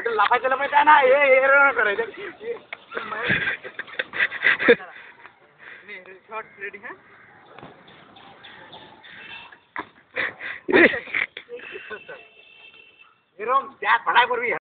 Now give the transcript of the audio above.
अरे लापायचं लापायचं ना हे करायचं शॉट रेडी है हिरो त्यात भडाय पूर्वी